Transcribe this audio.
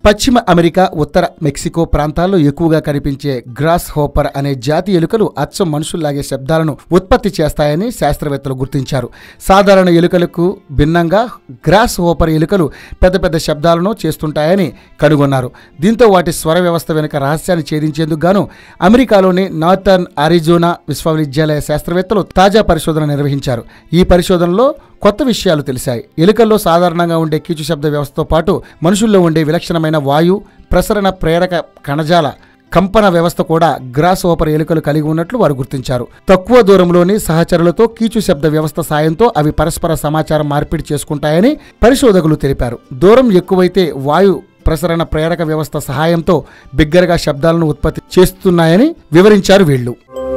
పశ్చిమ అమెరికా, ఉత్తర మెక్సికో ప్రాంతాల్లో ఎక్కువగా కనిపించే గ్రాస్ హోపర్ అనే జాతి ఎలుకలు అచ్చం మనుషుల్లాగే శబ్దాలను ఉత్పత్తి చేస్తాయని శాస్త్రవేత్తలు గుర్తించారు. సాధారణ ఎలుకలకు భిన్నంగా గ్రాస్ హోపర్ ఎలుకలు పెద్ద పెద్ద శబ్దాలను చేస్తుంటాయని కనుగొన్నారు. దీంతో వాటి స్వర వ్యవస్థ వెనుక రహస్యాన్ని ఛేదించేందుకు గాను అమెరికాలోని నార్థర్న్ అరిజోనా విశ్వవిద్యాలయ శాస్త్రవేత్తలు తాజా పరిశోధన నిర్వహించారు. ఈ పరిశోధనలో కొత్త విషయాలు తెలిసాయి. ఎలుకల్లో సాధారణంగా ఉండే కీచు శబ్ద వ్యవస్థతో పాటు మనుషుల్లో ఉండే విలక్షణమైన వాయు ప్రసరణ ప్రేరక కణజాల కంపన వ్యవస్థ కూడా గ్రాస్ హోపర్ ఎలుకలు కలిగి ఉన్నట్లు వారు గుర్తించారు. తక్కువ దూరంలోని సహచరులతో కీచు శబ్ద వ్యవస్థ సాయంతో అవి పరస్పర సమాచారం మార్పిడి చేసుకుంటాయని పరిశోధకులు తెలిపారు. దూరం ఎక్కువైతే వాయు ప్రసరణ ప్రేరక వ్యవస్థ సహాయంతో బిగ్గరగా శబ్దాలను ఉత్పత్తి చేస్తున్నాయని వివరించారు వీళ్లు.